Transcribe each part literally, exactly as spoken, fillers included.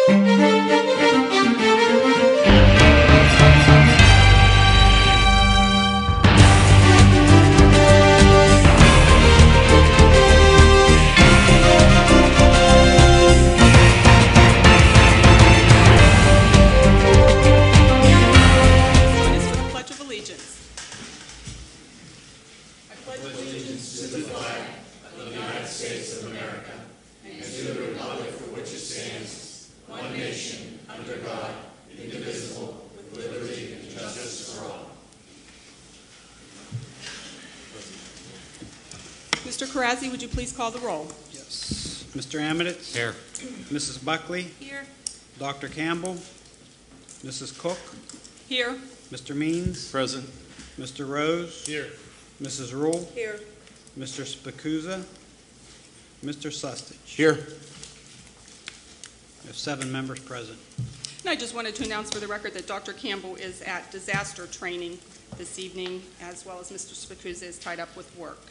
Mister Karazzi, would you please call the roll? Yes. Mister Amiditz? Here. Missus Buckley? Here. Doctor Campbell? Missus Cook? Here. Mister Means? Present. Mister Rose? Here. Missus Rule? Here. Mister Spacuzza? Mister Sustich? Here. We have seven members present. And I just wanted to announce for the record that Doctor Campbell is at disaster training this evening, as well as Mister Spacuzza is tied up with work.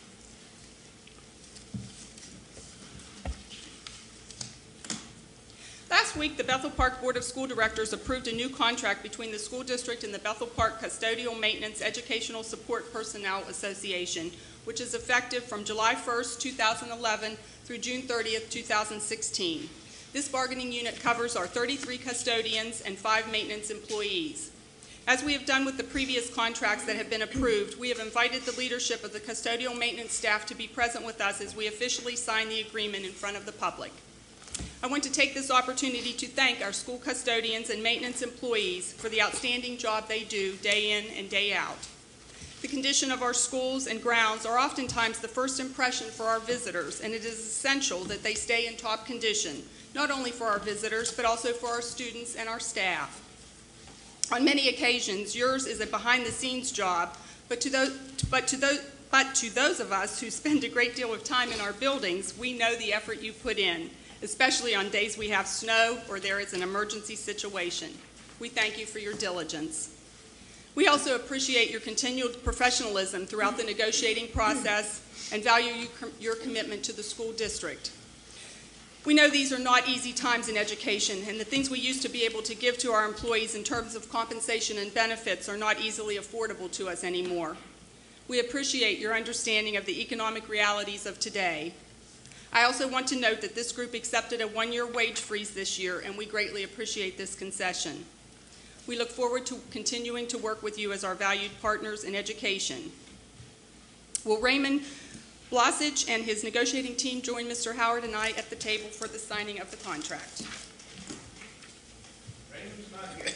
Last week, the Bethel Park Board of School Directors approved a new contract between the school district and the Bethel Park Custodial Maintenance Educational Support Personnel Association, which is effective from July first, two thousand eleven through June thirtieth, two thousand sixteen. This bargaining unit covers our thirty-three custodians and five maintenance employees. As we have done with the previous contracts that have been approved, we have invited the leadership of the custodial maintenance staff to be present with us as we officially sign the agreement in front of the public. I want to take this opportunity to thank our school custodians and maintenance employees for the outstanding job they do day in and day out. The condition of our schools and grounds are oftentimes the first impression for our visitors, and it is essential that they stay in top condition, not only for our visitors, but also for our students and our staff. On many occasions, yours is a behind-the-scenes job, but to those, but to those, but to those of us who spend a great deal of time in our buildings, we know the effort you put in, especially on days we have snow or there is an emergency situation. We thank you for your diligence. We also appreciate your continued professionalism throughout the negotiating process and value you, your commitment to the school district. We know these are not easy times in education, and the things we used to be able to give to our employees in terms of compensation and benefits are not easily affordable to us anymore. We appreciate your understanding of the economic realities of today. I also want to note that this group accepted a one-year wage freeze this year, and we greatly appreciate this concession. We look forward to continuing to work with you as our valued partners in education. Will Raymond Blosich and his negotiating team join Mister Howard and I at the table for the signing of the contract? Raymond's not here.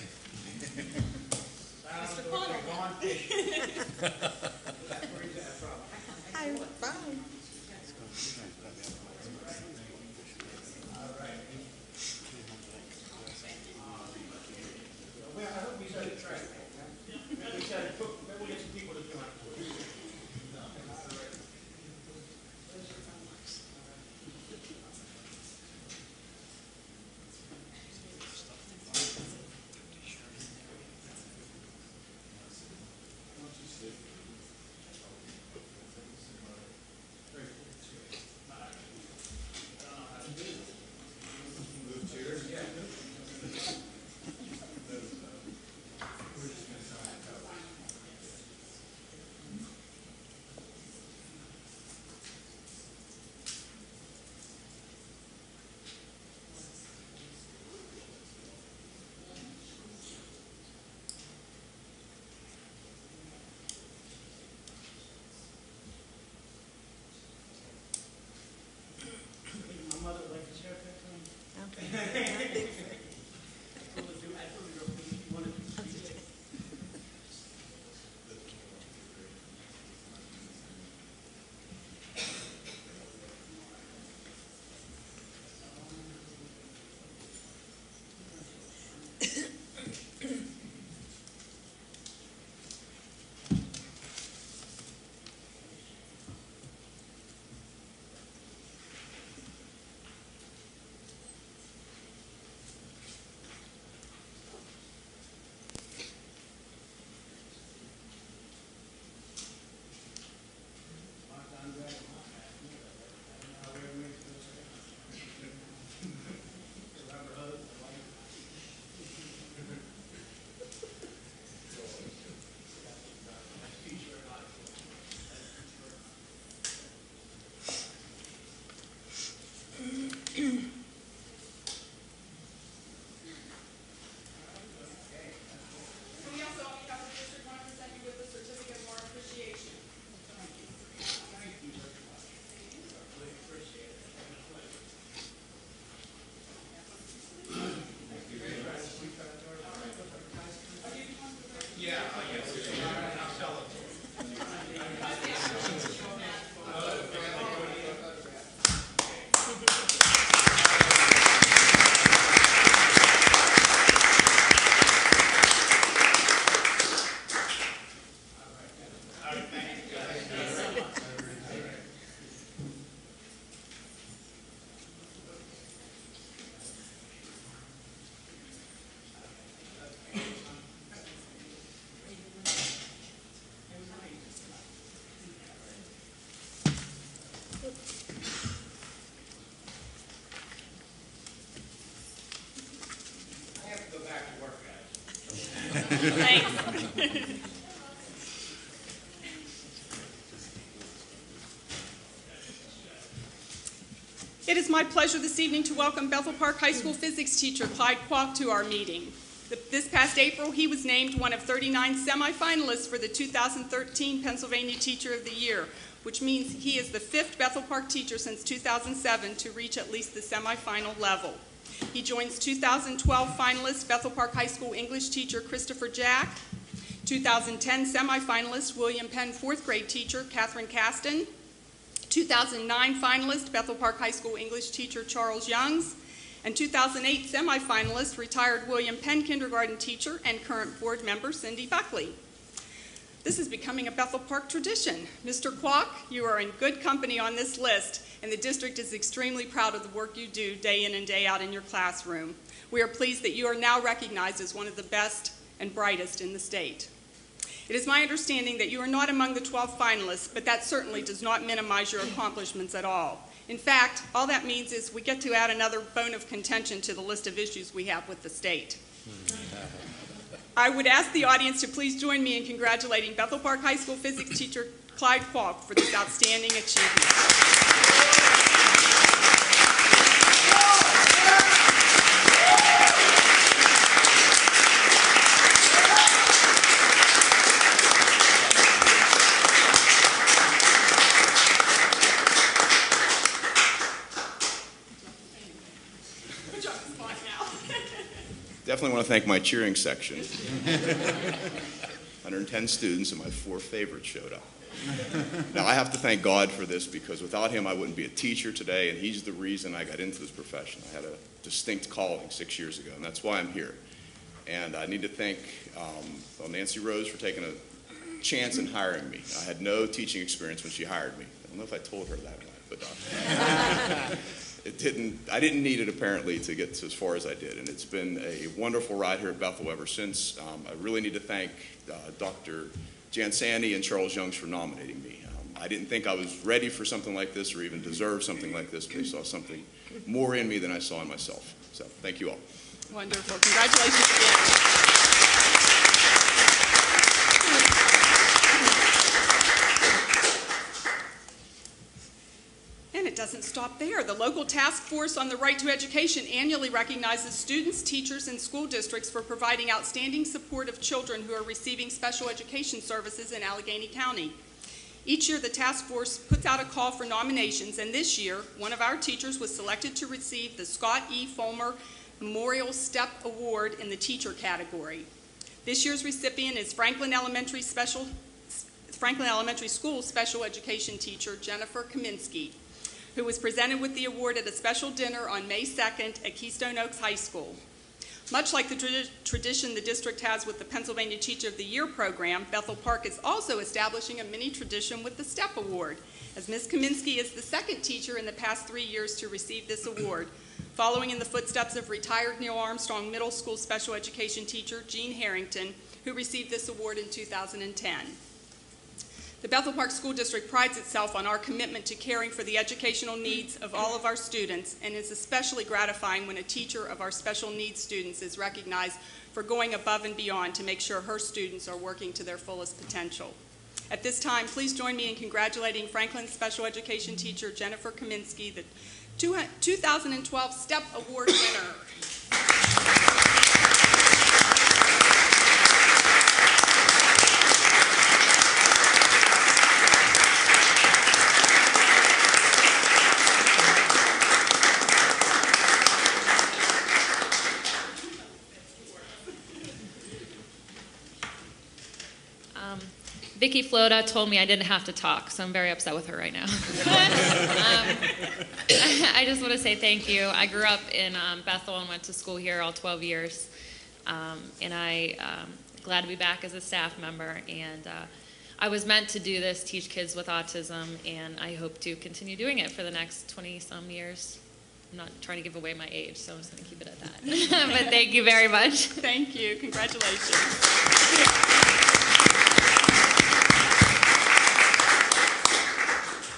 Mister Connell. I'm fine. Well, I hope we said it right. Maybe we said it, maybe we'll get some people to join. My mother would like to share that time. Okay. Thanks. It is my pleasure this evening to welcome Bethel Park High School physics teacher Clyde Kwok to our meeting. This past April, he was named one of thirty-nine semifinalists for the two thousand thirteen Pennsylvania Teacher of the Year, which means he is the fifth Bethel Park teacher since two thousand seven to reach at least the semifinal level. He joins two thousand twelve finalist Bethel Park High School English teacher Christopher Jack, two thousand ten semifinalist William Penn fourth grade teacher Catherine Caston, two thousand nine finalist Bethel Park High School English teacher Charles Youngs, and two thousand eight semifinalist retired William Penn kindergarten teacher and current board member Cindy Buckley. This is becoming a Bethel Park tradition. Mister Kwok, you are in good company on this list, and the district is extremely proud of the work you do day in and day out in your classroom. We are pleased that you are now recognized as one of the best and brightest in the state. It is my understanding that you are not among the twelve finalists, but that certainly does not minimize your accomplishments at all. In fact, all that means is we get to add another bone of contention to the list of issues we have with the state. I would ask the audience to please join me in congratulating Bethel Park High School physics teacher Clyde Kwok for this outstanding achievement. Definitely want to thank my cheering section. one hundred ten students and my four favorites showed up. Now I have to thank God for this because without him I wouldn't be a teacher today, and he's the reason I got into this profession. I had a distinct calling six years ago, and that's why I'm here. And I need to thank um, well, Nancy Rose for taking a chance in hiring me. I had no teaching experience when she hired me. I don't know if I told her that or not, but uh, It didn't, I didn't need it apparently to get to as far as I did, and it's been a wonderful ride here at Bethel ever since. Um, I really need to thank uh, Doctor Jansani and Charles Youngs for nominating me. Um, I didn't think I was ready for something like this or even deserve something like this, but they saw something more in me than I saw in myself. So thank you all. Wonderful. Congratulations again. And it doesn't stop there. The local task force on the right to education annually recognizes students, teachers, and school districts for providing outstanding support of children who are receiving special education services in Allegheny County. Each year, the task force puts out a call for nominations, and this year, one of our teachers was selected to receive the Scott E. Fulmer Memorial STEP Award in the teacher category. This year's recipient is Franklin Elementary Special, Franklin Elementary School special education teacher Jennifer Kaminsky, who was presented with the award at a special dinner on May second at Keystone Oaks High School. Much like the tra tradition the district has with the Pennsylvania Teacher of the Year program, Bethel Park is also establishing a mini tradition with the STEP Award, as Miz Kaminsky is the second teacher in the past three years to receive this award, following in the footsteps of retired Neil Armstrong Middle School special education teacher Jean Harrington, who received this award in two thousand ten. The Bethel Park School District prides itself on our commitment to caring for the educational needs of all of our students, and is especially gratifying when a teacher of our special needs students is recognized for going above and beyond to make sure her students are working to their fullest potential. At this time, please join me in congratulating Franklin special education teacher Jennifer Kaminsky, the two thousand twelve STEP Award winner. Vicki Flota told me I didn't have to talk, so I'm very upset with her right now. um, I just want to say thank you. I grew up in um, Bethel and went to school here all twelve years, um, and I'm um, glad to be back as a staff member. And uh, I was meant to do this, teach kids with autism, and I hope to continue doing it for the next twenty-some years. I'm not trying to give away my age, so I'm just going to keep it at that. But thank you very much. Thank you. Congratulations.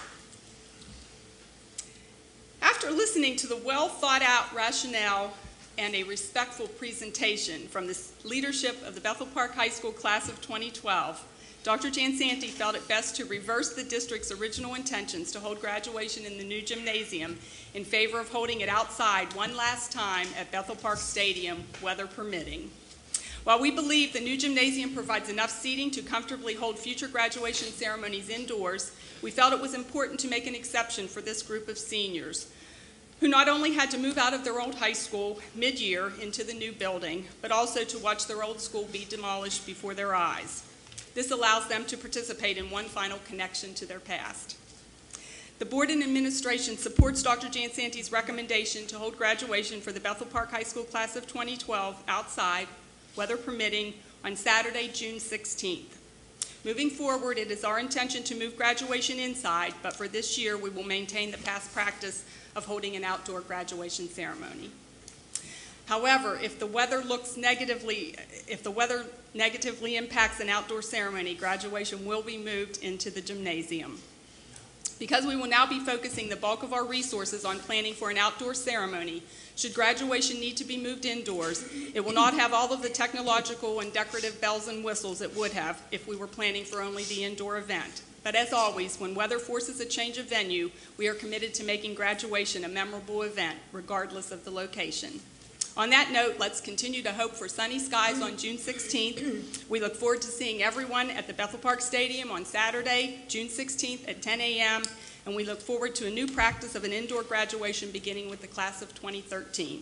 After listening to the well-thought-out rationale and a respectful presentation from the leadership of the Bethel Park High School class of twenty twelve, Doctor Jansanti felt it best to reverse the district's original intentions to hold graduation in the new gymnasium in favor of holding it outside one last time at Bethel Park Stadium, weather permitting. While we believe the new gymnasium provides enough seating to comfortably hold future graduation ceremonies indoors, we felt it was important to make an exception for this group of seniors, who not only had to move out of their old high school mid-year into the new building, but also to watch their old school be demolished before their eyes. This allows them to participate in one final connection to their past. The board and administration supports Doctor Jansanti's recommendation to hold graduation for the Bethel Park High School class of twenty twelve outside, weather permitting, on Saturday, June sixteenth. Moving forward, it is our intention to move graduation inside, but for this year, we will maintain the past practice of holding an outdoor graduation ceremony. However, if the weather looks negatively, if the weather negatively impacts an outdoor ceremony, graduation will be moved into the gymnasium. Because we will now be focusing the bulk of our resources on planning for an outdoor ceremony, should graduation need to be moved indoors, it will not have all of the technological and decorative bells and whistles it would have if we were planning for only the indoor event. But as always, when weather forces a change of venue, we are committed to making graduation a memorable event, regardless of the location. On that note, let's continue to hope for sunny skies on June sixteenth. We look forward to seeing everyone at the Bethel Park Stadium on Saturday, June sixteenth at ten A M, and we look forward to a new practice of an indoor graduation beginning with the class of twenty thirteen.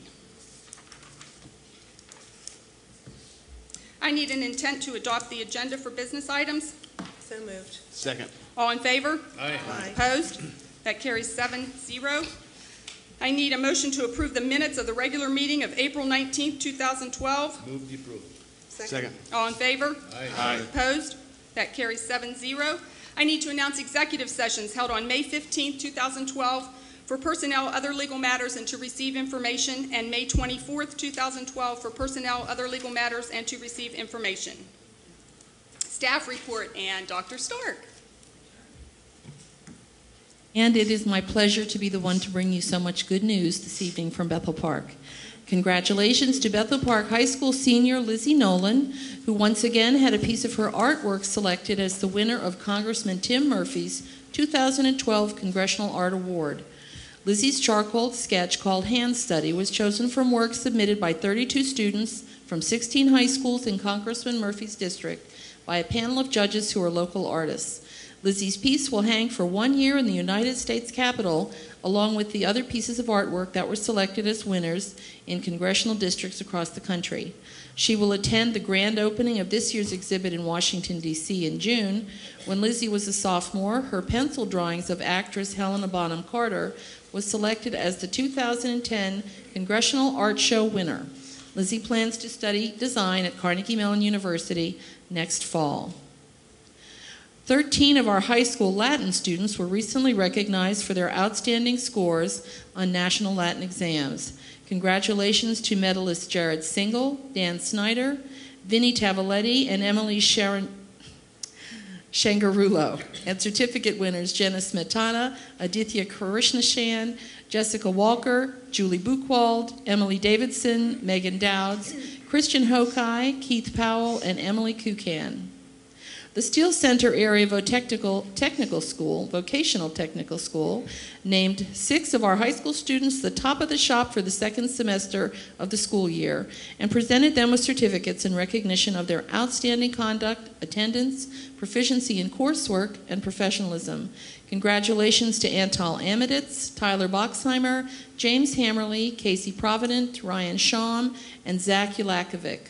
I need an intent to adopt the agenda for business items. So moved. Second. All in favor? Aye. Aye. Opposed? That carries seven zero. I need a motion to approve the minutes of the regular meeting of April nineteenth, two thousand twelve. Move the approval. Second. All in favor? Aye. Opposed? That carries seven zero. I need to announce executive sessions held on May fifteenth, two thousand twelve for personnel, other legal matters, and to receive information, and May twenty-fourth, two thousand twelve for personnel, other legal matters, and to receive information. Staff report and Doctor Stark. And it is my pleasure to be the one to bring you so much good news this evening from Bethel Park. Congratulations to Bethel Park High School senior Lizzie Nolan, who once again had a piece of her artwork selected as the winner of Congressman Tim Murphy's two thousand twelve Congressional Art Award. Lizzie's charcoal sketch called Hand Study was chosen from work submitted by thirty-two students from sixteen high schools in Congressman Murphy's district by a panel of judges who are local artists. Lizzie's piece will hang for one year in the United States Capitol, along with the other pieces of artwork that were selected as winners in congressional districts across the country. She will attend the grand opening of this year's exhibit in Washington, D C in June. When Lizzie was a sophomore, her pencil drawings of actress Helena Bonham Carter was selected as the two thousand ten Congressional Art Show winner. Lizzie plans to study design at Carnegie Mellon University next fall. thirteen of our high school Latin students were recently recognized for their outstanding scores on national Latin exams. Congratulations to medalists Jared Single, Dan Snyder, Vinnie Tavaletti, and Emily Sharon Shangarullo, and certificate winners Jenna Smetana, Aditya Krishnashan, Jessica Walker, Julie Buchwald, Emily Davidson, Megan Dowds, Christian Hokai, Keith Powell, and Emily Kukan. The Steele Center Area Technical, Technical School, Vocational Technical School, named six of our high school students the top of the shop for the second semester of the school year and presented them with certificates in recognition of their outstanding conduct, attendance, proficiency in coursework, and professionalism. Congratulations to Antal Amiditz, Tyler Boxheimer, James Hammerly, Casey Provident, Ryan Shawm, and Zach Ulakovic.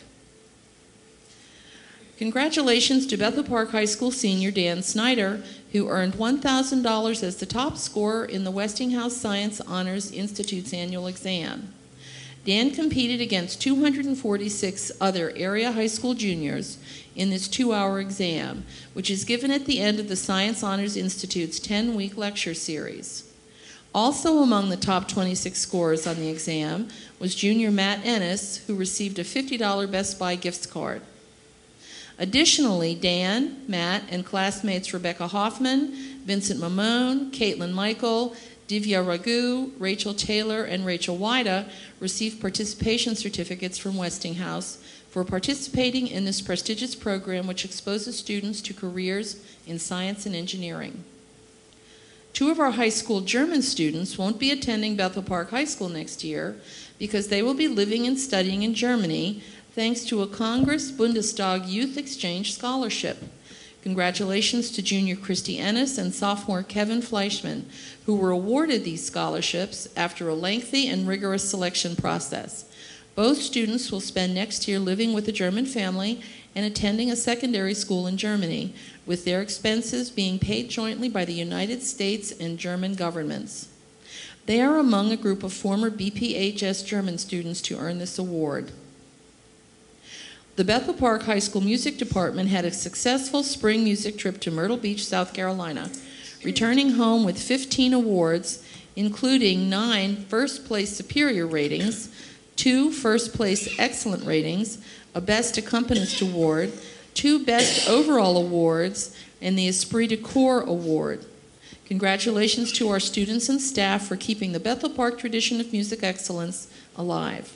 Congratulations to Bethel Park High School senior Dan Snyder, who earned one thousand dollars as the top scorer in the Westinghouse Science Honors Institute's annual exam. Dan competed against two hundred forty-six other area high school juniors in this two-hour exam, which is given at the end of the Science Honors Institute's ten-week lecture series. Also among the top twenty-six scorers on the exam was junior Matt Ennis, who received a fifty dollar Best Buy gift card. Additionally, Dan, Matt, and classmates Rebecca Hoffman, Vincent Mamone, Caitlin Michael, Divya Raghu, Rachel Taylor, and Rachel Wida received participation certificates from Westinghouse for participating in this prestigious program, which exposes students to careers in science and engineering. Two of our high school German students won't be attending Bethel Park High School next year because they will be living and studying in Germany thanks to a Congress Bundestag Youth Exchange Scholarship. Congratulations to junior Christy Ennis and sophomore Kevin Fleischman, who were awarded these scholarships after a lengthy and rigorous selection process. Both students will spend next year living with a German family and attending a secondary school in Germany, with their expenses being paid jointly by the United States and German governments. They are among a group of former B P H S German students to earn this award. The Bethel Park High School Music Department had a successful spring music trip to Myrtle Beach, South Carolina, returning home with fifteen awards, including nine first-place superior ratings, two first-place excellent ratings, a Best Accompanist Award, two Best Overall Awards, and the Esprit de Corps Award. Congratulations to our students and staff for keeping the Bethel Park tradition of music excellence alive.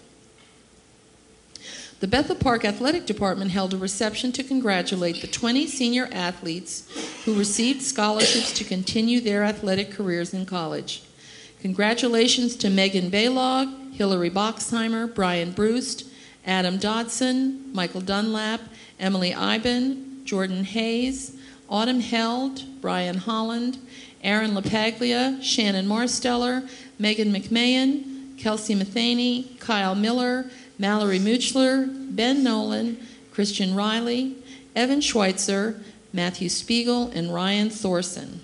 The Bethel Park Athletic Department held a reception to congratulate the twenty senior athletes who received scholarships to continue their athletic careers in college. Congratulations to Megan Baylog, Hillary Boxheimer, Brian Bruce, Adam Dodson, Michael Dunlap, Emily Iben, Jordan Hayes, Autumn Held, Brian Holland, Aaron LaPaglia, Shannon Marsteller, Megan McMahon, Kelsey Matheny, Kyle Miller, Mallory Muchler, Ben Nolan, Christian Riley, Evan Schweitzer, Matthew Spiegel, and Ryan Thorson.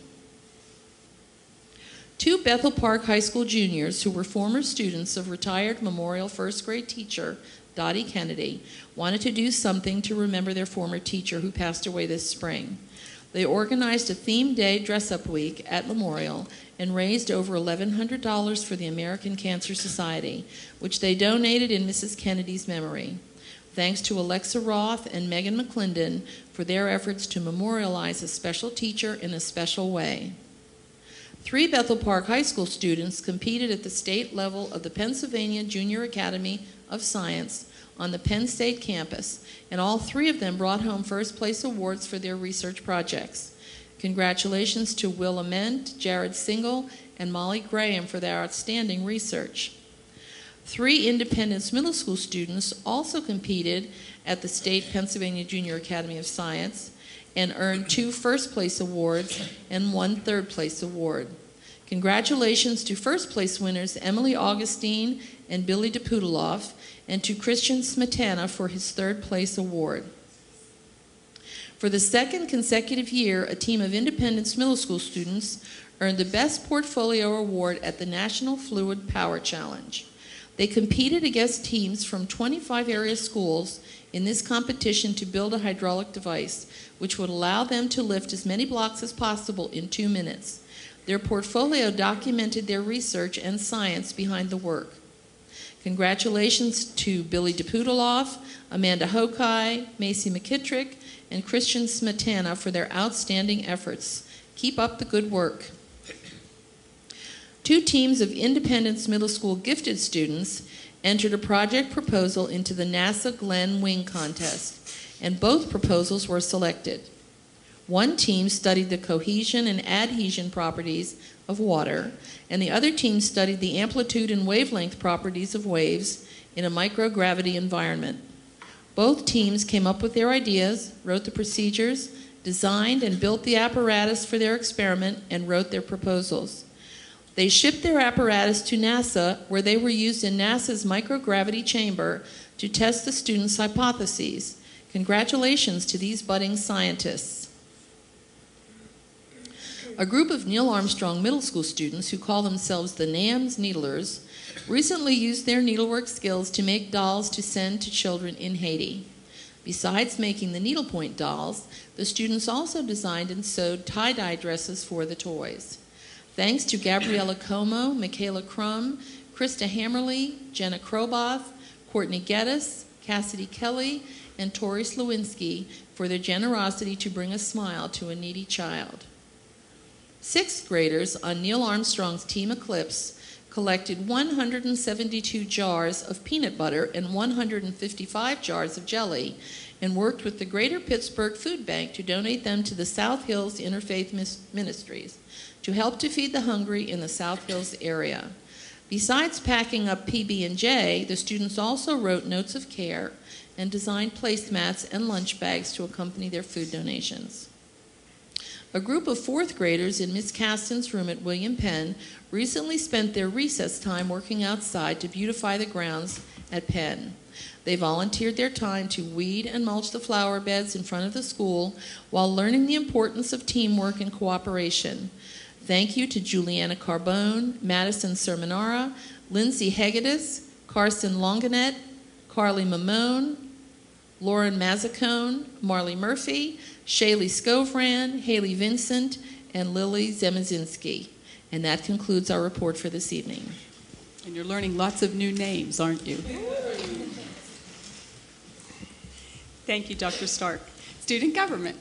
Two Bethel Park High School juniors who were former students of retired Memorial first grade teacher Dottie Kennedy wanted to do something to remember their former teacher who passed away this spring. They organized a themed day dress-up week at Memorial and raised over eleven hundred dollars for the American Cancer Society, which they donated in Missus Kennedy's memory. Thanks to Alexa Roth and Megan McClendon for their efforts to memorialize a special teacher in a special way. Three Bethel Park High School students competed at the state level of the Pennsylvania Junior Academy of Science on the Penn State campus, and all three of them brought home first-place awards for their research projects. Congratulations to Will Ament, Jared Single, and Molly Graham for their outstanding research. Three Independence Middle School students also competed at the State Pennsylvania Junior Academy of Science and earned two first-place awards and one third-place award. Congratulations to first-place winners Emily Augustine and Billy DePudeloff, and to Christian Smetana for his third-place award. For the second consecutive year, a team of Independence Middle School students earned the Best Portfolio Award at the National Fluid Power Challenge. They competed against teams from twenty-five area schools in this competition to build a hydraulic device, which would allow them to lift as many blocks as possible in two minutes. Their portfolio documented their research and science behind the work. Congratulations to Billy DePudeloff, Amanda Hokai, Macy McKittrick, and Christian Smetana for their outstanding efforts. Keep up the good work. Two teams of Independence Middle School gifted students entered a project proposal into the NASA Glenn Wing Contest, and both proposals were selected. One team studied the cohesion and adhesion properties of water, and the other team studied the amplitude and wavelength properties of waves in a microgravity environment. Both teams came up with their ideas, wrote the procedures, designed and built the apparatus for their experiment, and wrote their proposals. They shipped their apparatus to NASA, where they were used in NASA's microgravity chamber to test the students' hypotheses. Congratulations to these budding scientists. A group of Neil Armstrong Middle School students who call themselves the NAMS Needlers recently used their needlework skills to make dolls to send to children in Haiti. Besides making the needlepoint dolls, the students also designed and sewed tie-dye dresses for the toys. Thanks to Gabriella Como, Michaela Crum, Krista Hammerly, Jenna Kroboth, Courtney Geddes, Cassidy Kelly, and Tori Slewinski for their generosity to bring a smile to a needy child. Sixth graders on Neil Armstrong's Team Eclipse collected one hundred seventy-two jars of peanut butter and one hundred fifty-five jars of jelly and worked with the Greater Pittsburgh Food Bank to donate them to the South Hills Interfaith Ministries to help to feed the hungry in the South Hills area. Besides packing up P B and J, the students also wrote notes of care and designed placemats and lunch bags to accompany their food donations. A group of fourth graders in Miss Caston's room at William Penn recently spent their recess time working outside to beautify the grounds at Penn. They volunteered their time to weed and mulch the flower beds in front of the school while learning the importance of teamwork and cooperation. Thank you to Juliana Carbone, Madison Sermonara, Lindsay Hegedus, Carson Longanet, Carly Mamone, Lauren Mazzacone, Marley Murphy, Shaylee Scovran, Haley Vincent, and Lily Zemazinski. And that concludes our report for this evening. And you're learning lots of new names, aren't you? Thank you, Doctor Stark. Student government.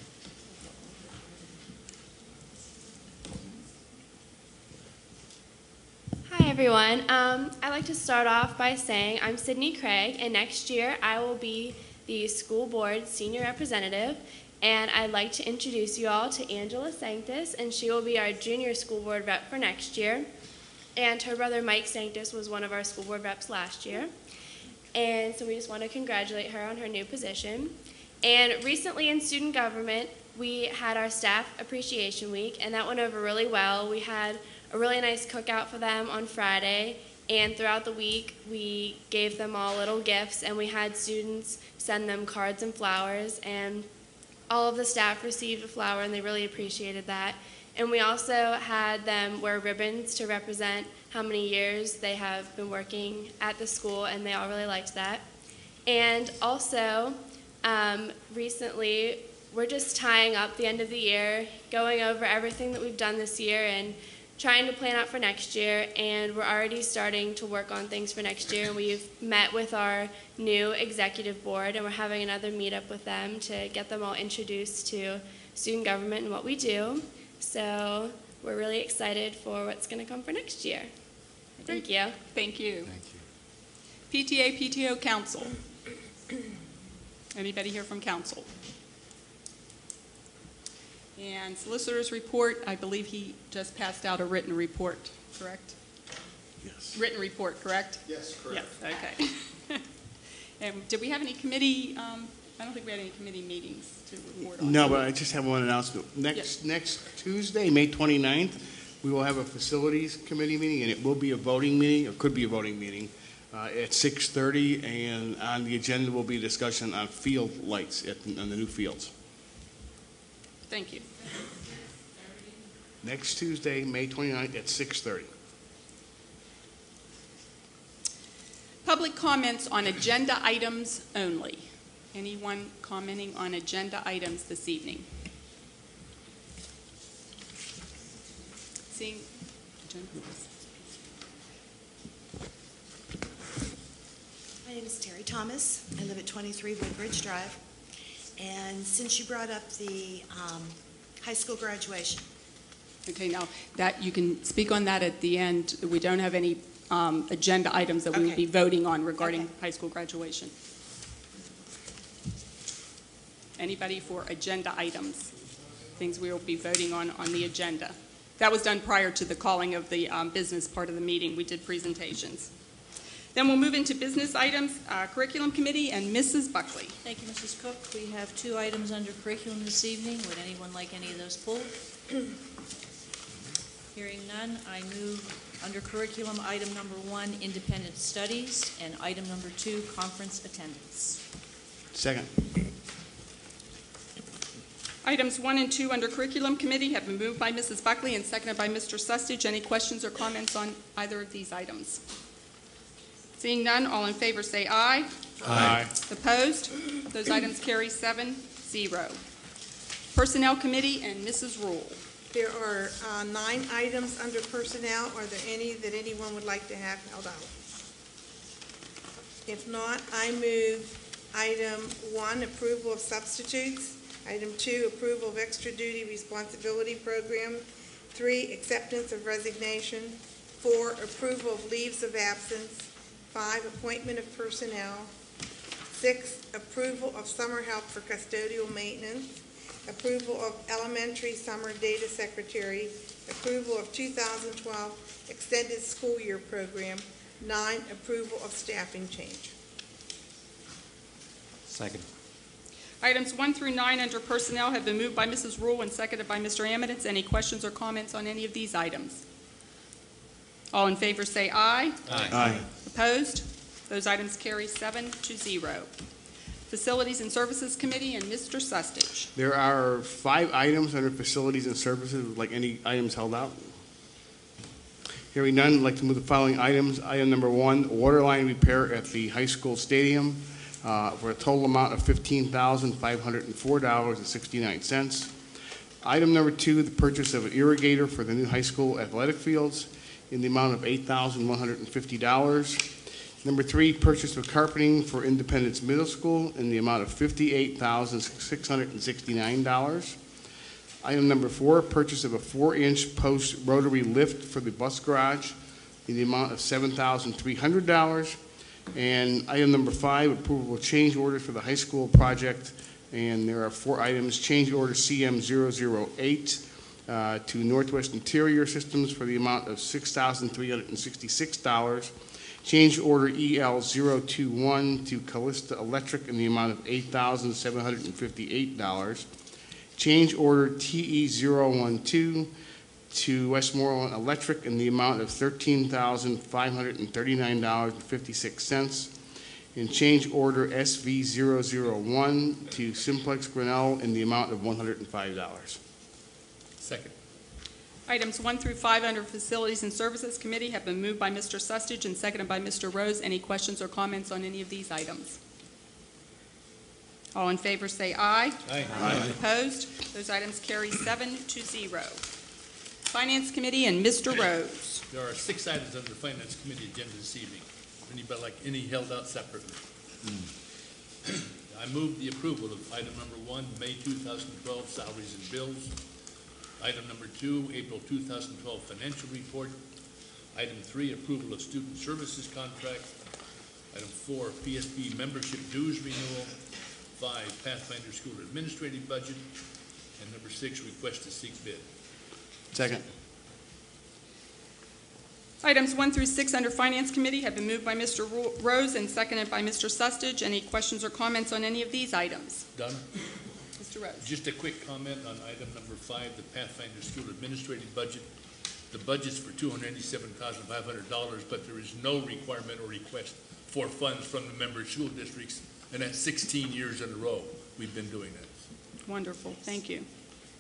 Hi, everyone. Um, I'd like to start off by saying I'm Sydney Craig, and next year I will be the school board senior representative, and I'd like to introduce you all to Angela Sanctus, and she will be our junior school board rep for next year. And her brother Mike Sanctus was one of our school board reps last year. And so we just want to congratulate her on her new position. And recently in student government, we had our staff appreciation week, and that went over really well. We had a really nice cookout for them on Friday, and throughout the week we gave them all little gifts, and we had students send them cards and flowers, and all of the staff received a flower, and they really appreciated that. And we also had them wear ribbons to represent how many years they have been working at the school, and they all really liked that. And also, um, recently, we're just tying up the end of the year, going over everything that we've done this year and trying to plan out for next year, and we're already starting to work on things for next year. And we've met with our new executive board, and we're having another meetup with them to get them all introduced to student government and what we do. So we're really excited for what's going to come for next year. Thank you. Thank you. Thank you. P T A, P T O Council. Anybody here from Council? And Solicitor's report, I believe he just passed out a written report, correct? Yes. Written report, correct? Yes, correct. Yes, okay. And did we have any committee, um, I don't think we had any committee meetings to report on. No, but I just have one announcement. Next, Yes. next Tuesday, May twenty-ninth, we will have a facilities committee meeting, and it will be a voting meeting, or could be a voting meeting, uh, at six thirty, and on the agenda will be a discussion on field lights at, on the new fields. Thank you. Next Tuesday, May twenty-ninth, at six thirty. Public comments on agenda items only. Anyone commenting on agenda items this evening? Seeing agenda items. My name is Terry Thomas. I live at twenty-three Woodbridge Drive. And since you brought up the um, high school graduation. Okay, now that you can speak on that at the end. We don't have any um, agenda items that we would Okay. be voting on regarding Okay. high school graduation. Anybody for agenda items? Things we will be voting on on the agenda. That was done prior to the calling of the um, business part of the meeting. We did presentations. Then we'll move into business items, uh, curriculum committee, and Missus Buckley. Thank you, Missus Cook. We have two items under curriculum this evening. Would anyone like any of those pulled? Hearing none, I move under curriculum item number one, independent studies, and item number two, conference attendance. Second. Items one and two under curriculum committee have been moved by Missus Buckley and seconded by Mister Sustich. Any questions or comments on either of these items? Seeing none, all in favor say aye. Aye. Opposed? Those items carry seven zero. Personnel committee and Missus Rule. There are uh, nine items under personnel. Are there any that anyone would like to have held out? If not, I move item one, approval of substitutes. Item two, approval of extra duty responsibility program. Three, acceptance of resignation. Four, approval of leaves of absence. Five, appointment of personnel. Six, approval of summer help for custodial maintenance. Approval of elementary summer data secretary. Approval of two thousand twelve extended school year program. Nine, approval of staffing change. Second. Items one through nine under personnel have been moved by Missus Rule and seconded by Mister Amidits. Any questions or comments on any of these items? All in favor say aye. Aye. Aye. Opposed? Those items carry seven to zero. Facilities and Services Committee and Mister Sustich. There are five items under Facilities and Services. Would like any items held out? Hearing none, I'd like to move the following items. Item number one, water line repair at the high school stadium uh, for a total amount of fifteen thousand five hundred four dollars and sixty-nine cents. Item number two, the purchase of an irrigator for the new high school athletic fields in the amount of eight thousand one hundred fifty dollars. Number three, purchase of carpeting for Independence Middle School in the amount of fifty-eight thousand six hundred sixty-nine dollars. Item number four, purchase of a four-inch post rotary lift for the bus garage in the amount of seven thousand three hundred dollars. And item number five, approval of change orders for the high school project. And there are four items. Change order C M zero zero eight uh, to Northwest Interior Systems for the amount of six thousand three hundred sixty-six dollars. Change order E L zero two one to Callista Electric in the amount of eight thousand seven hundred fifty-eight dollars. Change order T E zero one two to Westmoreland Electric in the amount of thirteen thousand five hundred thirty-nine dollars and fifty-six cents. And change order S V zero zero one to Simplex Grinnell in the amount of one hundred five dollars. Second. Items one through five under Facilities and Services Committee have been moved by Mister Sustich and seconded by Mister Rose. Any questions or comments on any of these items? All in favor say aye. Aye. Aye. Opposed? Those items carry seven to zero. Finance Committee and Mister Rose. There are six items under the Finance Committee agenda this evening. Anybody like any held out separately? I move the approval of item number one, May two thousand twelve salaries and bills. Item number two, April two thousand twelve financial report. Item three, approval of student services contract. Item four, P S B membership dues renewal. Five, Pathfinder School administrative budget. And number six, request to seek bid. Second. Items one through six under Finance Committee have been moved by Mister Ro- Rose and seconded by Mister Sustich. Any questions or comments on any of these items? Done. Mister Rose. Just a quick comment on item number five, the Pathfinder School administrative budget. The budget's for two hundred eighty-seven thousand five hundred dollars, but there is no requirement or request for funds from the member school districts, and that's sixteen years in a row we've been doing that. Wonderful. Thank you.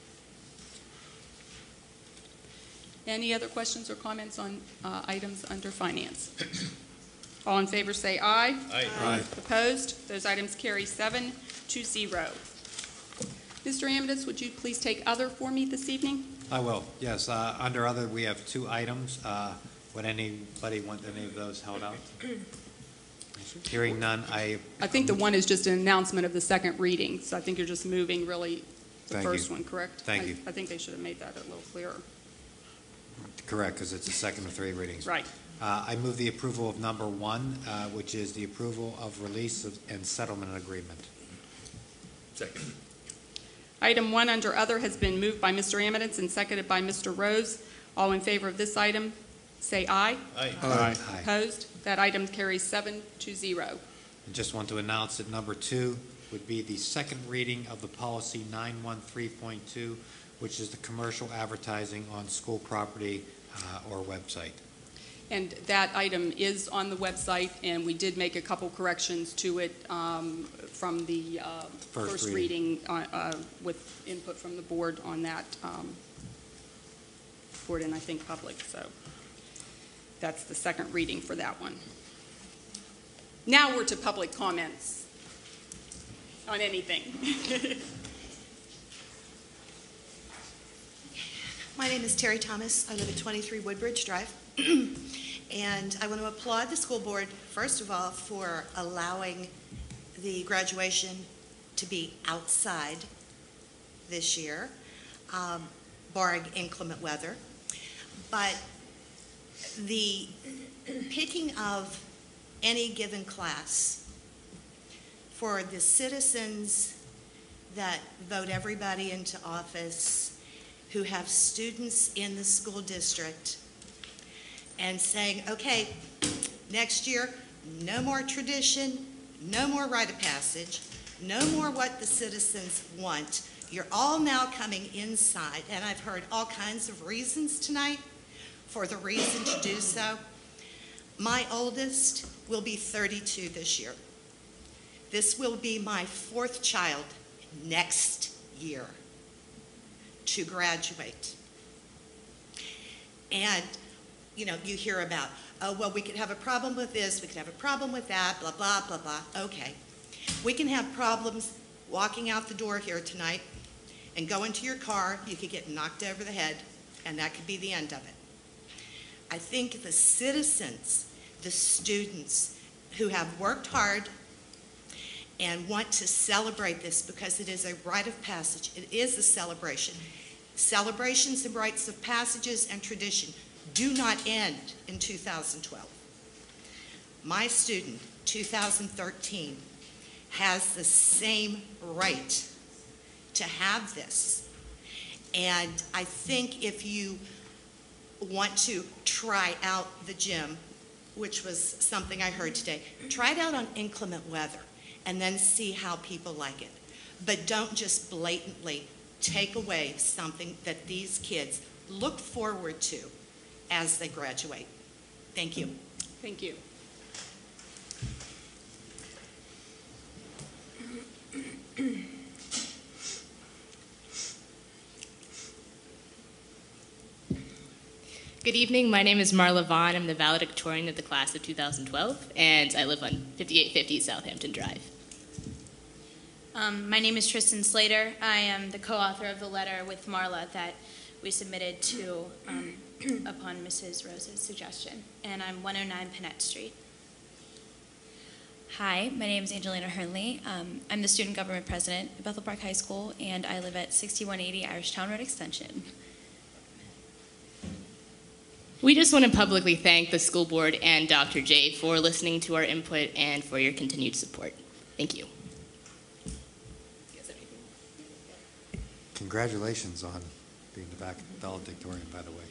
Any other questions or comments on uh, items under Finance? All in favor say aye. Aye. Aye. Opposed? Those items carry seven to zero. Mister Amidits, would you please take other for me this evening? I will, yes. Uh, under other, we have two items. Uh, would anybody want any of those held out? Hearing none, I... I think the one is just an announcement of the second reading, so I think you're just moving really the Thank first you. one, correct? Thank I, you. I think they should have made that a little clearer. Correct, because it's a second of three readings. Right. Uh, I move the approval of number one, uh, which is the approval of release of, and settlement agreement. Second. Item one under other has been moved by Mister Amidits and seconded by Mister Rose. All in favor of this item, say aye. Aye. Aye. Aye. Opposed? That item carries seven to zero. I just want to announce that number two would be the second reading of the policy nine one three point two, which is the commercial advertising on school property uh, or website. And that item is on the website, and we did make a couple corrections to it um, from the uh, First first reading. reading uh, uh, with input from the board on that, um, board and I think public, so that's the second reading for that one. Now we're to public comments on anything. My name is Terry Thomas. I live at twenty-three Woodbridge Drive. And I want to applaud the school board, first of all, for allowing the graduation to be outside this year. Um, barring inclement weather. But the picking of any given class for the citizens that vote everybody into office, who have students in the school district, and saying, okay, next year, no more tradition, no more rite of passage, no more what the citizens want. You're all now coming inside, and I've heard all kinds of reasons tonight for the reason to do so. My oldest will be thirty-two this year. This will be my fourth child next year to graduate. And, you know, you hear about, oh, well, we could have a problem with this, we could have a problem with that, blah, blah, blah, blah. Okay. We can have problems walking out the door here tonight and go into your car, you could get knocked over the head, and that could be the end of it. I think the citizens, the students who have worked hard and want to celebrate this because it is a rite of passage, it is a celebration. Celebrations and rites of passages and tradition do not end in two thousand twelve. My student, two thousand thirteen, has the same right to have this. And I think if you want to try out the gym, which was something I heard today, try it out on inclement weather and then see how people like it. But don't just blatantly take away something that these kids look forward to as they graduate. Thank you. Thank you. Good evening. My name is Marla Vaughn. I'm the valedictorian of the class of two thousand twelve, and I live on fifty-eight fifty Southampton Drive. Um, my name is Tristan Slater. I am the co-author of the letter with Marla that we submitted to um, upon Missus Rose's suggestion, and I'm one oh nine Panett Street. Hi, my name is Angelina Hernley. Um, I'm the student government president at Bethel Park High School, and I live at sixty-one eighty Irishtown Road Extension. We just want to publicly thank the school board and Doctor J for listening to our input and for your continued support. Thank you. Congratulations on being the back valedictorian, by the way.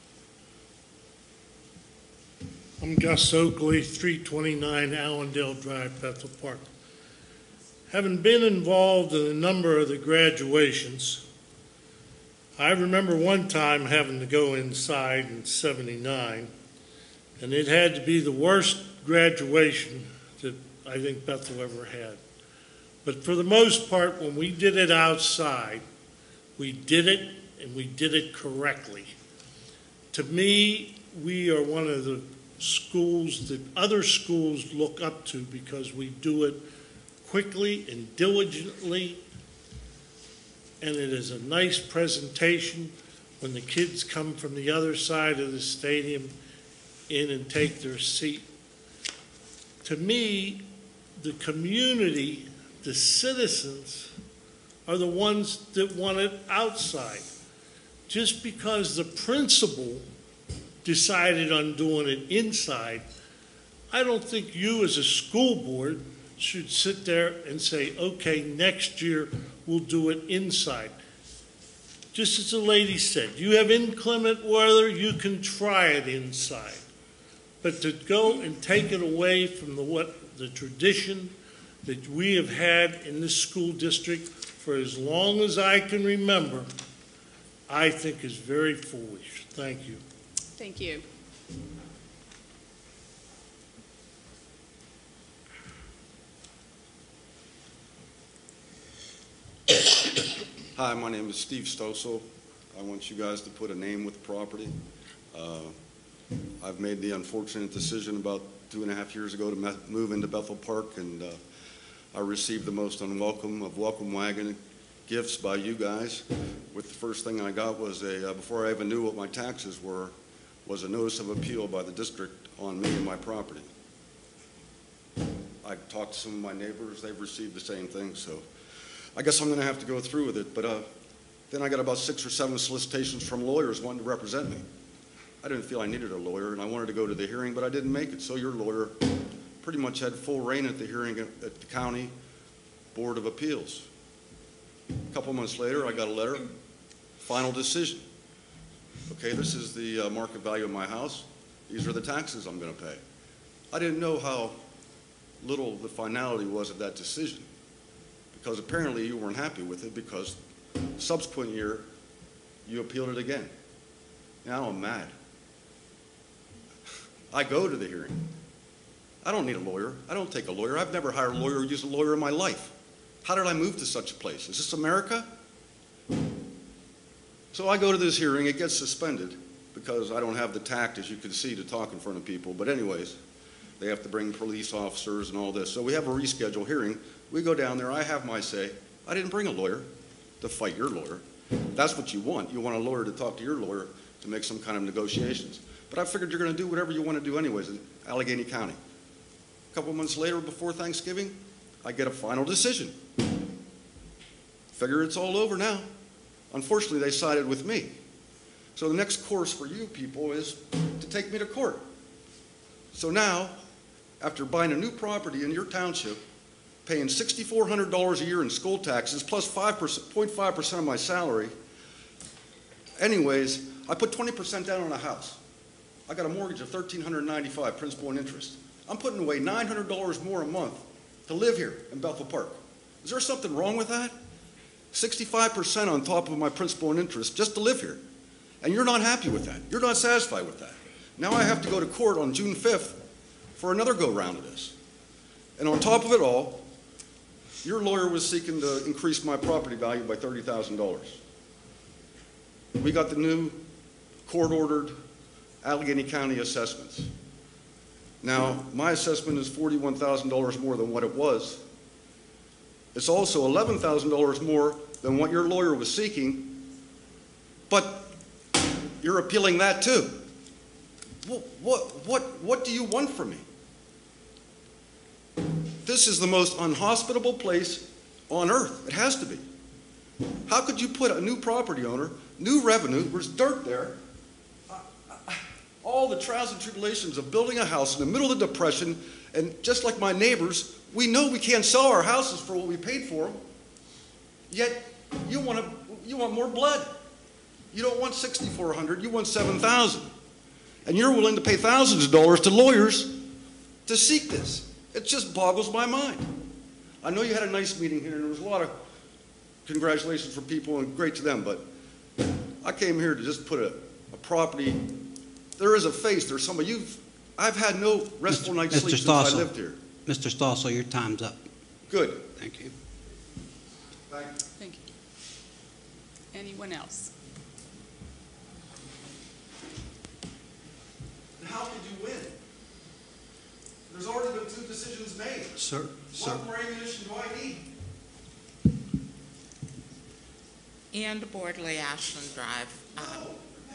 I'm Gus Oakley, three twenty-nine Allendale Drive, Bethel Park. Having been involved in a number of the graduations, I remember one time having to go inside in seventy-nine, and it had to be the worst graduation that I think Bethel ever had. But for the most part, when we did it outside, we did it, and we did it correctly. To me, we are one of the schools that other schools look up to because we do it quickly and diligently, and it is a nice presentation when the kids come from the other side of the stadium in and take their seat. To me, the community, the citizens, are the ones that want it outside. Just because the principal decided on doing it inside, I don't think you as a school board should sit there and say, okay, next year we'll do it inside. Just as the lady said, you have inclement weather, you can try it inside. But to go and take it away from the, what, the tradition that we have had in this school district for as long as I can remember, I think is very foolish. Thank you. Thank you. Hi, my name is Steve Stossel. I want you guys to put a name with the property. Uh, I've made the unfortunate decision about two and a half years ago to move into Bethel Park, and uh, I received the most unwelcome of welcome wagon gifts by you guys. With the first thing I got was a, uh, before I even knew what my taxes were, was a notice of appeal by the district on me and my property. I talked to some of my neighbors, they've received the same thing, so I guess I'm gonna have to go through with it, but uh, Then I got about six or seven solicitations from lawyers wanting to represent me. I didn't feel I needed a lawyer, and I wanted to go to the hearing, but I didn't make it. So your lawyer pretty much had full reign at the hearing at the County Board of Appeals. A couple months later, I got a letter, final decision. Okay, this is the uh, market value of my house. These are the taxes I'm going to pay. I didn't know how little the finality was of that decision, because apparently you weren't happy with it, because the subsequent year you appealed it again. Now I'm mad. I go to the hearing. I don't need a lawyer. I don't take a lawyer. I've never hired a lawyer or used a lawyer in my life. How did I move to such a place? Is this America? So I go to this hearing. It gets suspended because I don't have the tact, as you can see, to talk in front of people. But anyways, they have to bring police officers and all this. So we have a rescheduled hearing. We go down there. I have my say. I didn't bring a lawyer to fight your lawyer. That's what you want. You want a lawyer to talk to your lawyer to make some kind of negotiations. But I figured you're going to do whatever you want to do anyways in Allegheny County. A couple months later, before Thanksgiving, I get a final decision. Figure it's all over now. Unfortunately, they sided with me. So the next course for you people is to take me to court. So now, after buying a new property in your township, paying six thousand four hundred dollars a year in school taxes, plus five percent, zero point five percent of my salary, anyways, I put twenty percent down on a house. I got a mortgage of one thousand three hundred ninety-five dollars, principal and interest. I'm putting away nine hundred dollars more a month to live here in Bethel Park. Is there something wrong with that? sixty-five percent on top of my principal and interest just to live here. And you're not happy with that. You're not satisfied with that. Now I have to go to court on June fifth for another go-round of this. And on top of it all, your lawyer was seeking to increase my property value by thirty thousand dollars. We got the new court-ordered Allegheny County assessments. Now, my assessment is forty-one thousand dollars more than what it was. It's also eleven thousand dollars more than what your lawyer was seeking, but you're appealing that too. What, what, what, what do you want from me? This is the most unhospitable place on earth. It has to be. How could you put a new property owner, new revenue, there's dirt there, uh, uh, all the trials and tribulations of building a house in the middle of the Depression, and just like my neighbors, we know we can't sell our houses for what we paid for them, yet you want, to, you want more blood. You don't want six thousand four hundred dollars, you want seven thousand dollars. And you're willing to pay thousands of dollars to lawyers to seek this. It just boggles my mind. I know you had a nice meeting here, and there was a lot of congratulations from people, and great to them, but I came here to just put a, a property, there is a face, there's somebody, you've, I've had no restful night's sleep since I lived here. Mister Stossel, your time's up. Good. Thank you. Thank you. Thank you. Anyone else? How could you win? There's already been two decisions made. Sir, sir. What more ammunition do I need? And Bordley Ashland Drive. Um,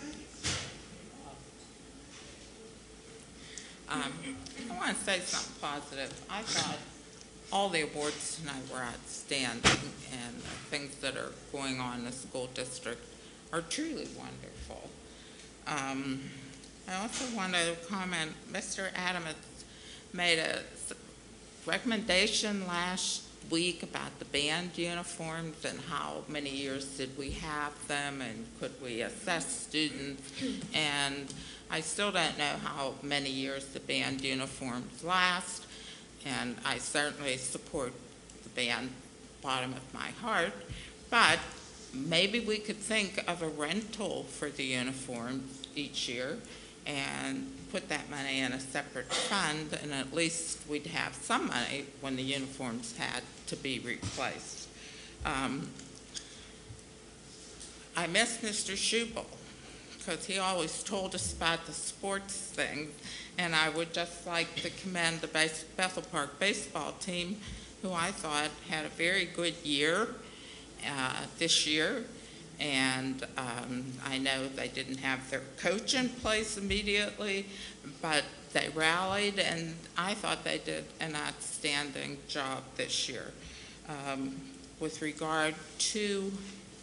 um, I want to say something positive. I thought all the awards tonight were outstanding, and the things that are going on in the school district are truly wonderful. Um, I also want to comment, Mister Adams made a recommendation last week about the band uniforms and how many years did we have them and could we assess students. And I still don't know how many years the band uniforms last, and I certainly support the band bottom of my heart, but maybe we could think of a rental for the uniforms each year and put that money in a separate fund, and at least we'd have some money when the uniforms had to be replaced. Um, I miss Mister Schubel, because he always told us about the sports thing, and I would just like to commend the base, Bethel Park baseball team, who I thought had a very good year uh, this year. And um, I know they didn't have their coach in place immediately, but they rallied, and I thought they did an outstanding job this year. Um, with regard to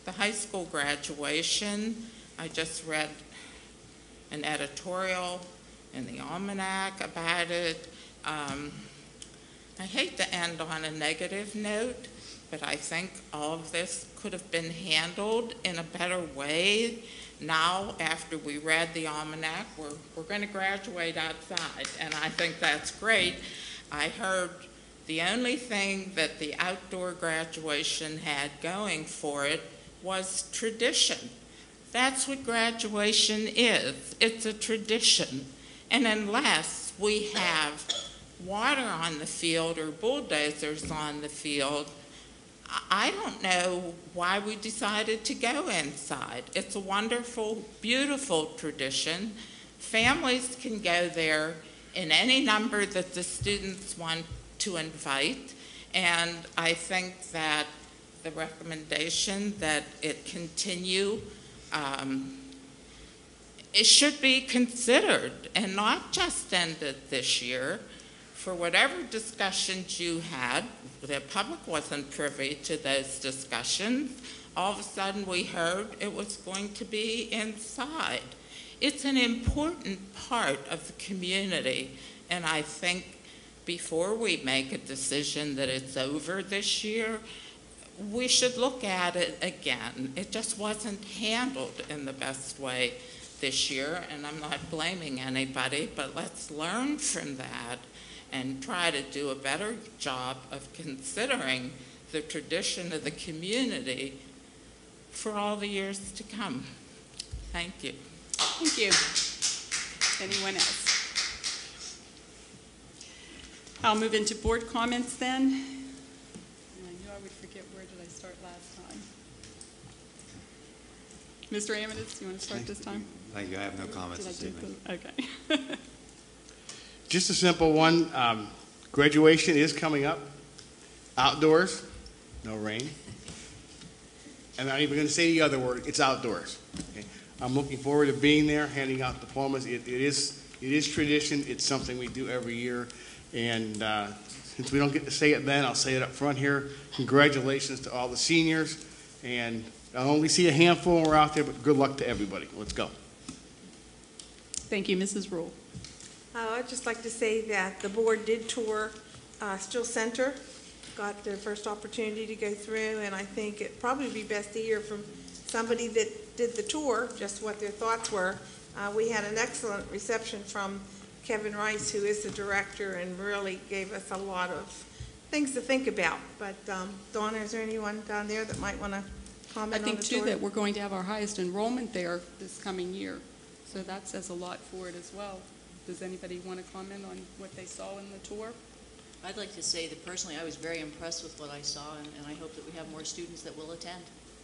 the high school graduation. I just read an editorial in the Almanac about it. Um, I hate to end on a negative note, but I think all of this could have been handled in a better way. Now, after we read the Almanac, we're, we're going to graduate outside, and I think that's great. I heard the only thing that the outdoor graduation had going for it was tradition. That's what graduation is. It's a tradition. And unless we have water on the field or bulldozers on the field, I don't know why we decided to go inside. It's a wonderful, beautiful tradition. Families can go there in any number that the students want to invite, and I think that the recommendation that it continue, um, it should be considered and not just ended this year. For whatever discussions you had, the public wasn't privy to those discussions. All of a sudden we heard it was going to be inside. It's an important part of the community, and I think before we make a decision that it's over this year, we should look at it again. It just wasn't handled in the best way this year, and I'm not blaming anybody, but let's learn from that and try to do a better job of considering the tradition of the community for all the years to come. Thank you. Thank you. Anyone else? I'll move into board comments then. And I knew I would forget, where did I start last time? Mister Amadis, you want to start this time? Thank you. I have no comments Did I this do evening. the- Okay. Just a simple one. Um, graduation is coming up. Outdoors, no rain. I'm not even going to say the other word. It's outdoors. Okay? I'm looking forward to being there, handing out diplomas. It, it is it is tradition. It's something we do every year. And uh, since we don't get to say it then, I'll say it up front here. Congratulations to all the seniors. And I only see a handful when we're out there, but good luck to everybody. Let's go. Thank you, Missus Rule. Uh, I'd just like to say that the board did tour uh, Still Center, got their first opportunity to go through, and I think it'd probably be best to hear from somebody that did the tour, just what their thoughts were. Uh, we had an excellent reception from Kevin Rice, who is the director, and really gave us a lot of things to think about. But um, Donna, is there anyone down there that might want to comment I on think the too tour? that we're going to have our highest enrollment there this coming year, so that says a lot for it as well. Does anybody want to comment on what they saw in the tour? I'd like to say that personally I was very impressed with what I saw, and, and I hope that we have more students that will attend.